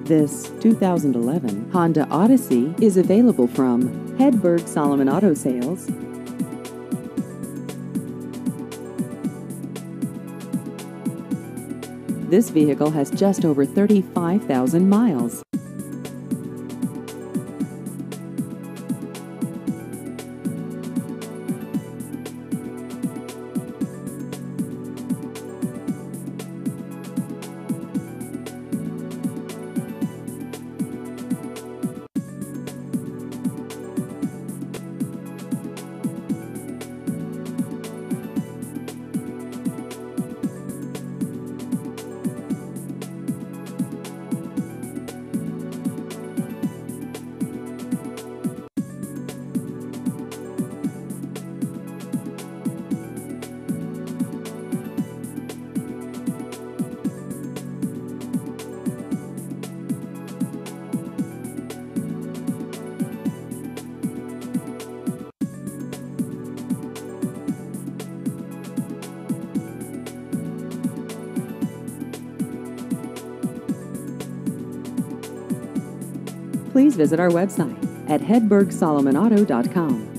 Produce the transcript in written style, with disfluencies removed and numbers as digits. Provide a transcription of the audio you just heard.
This 2011 Honda Odyssey is available from Hedberg Solomon Auto Sales. This vehicle has just over 35,000 miles. Please visit our website at hedbergsolomonauto.com.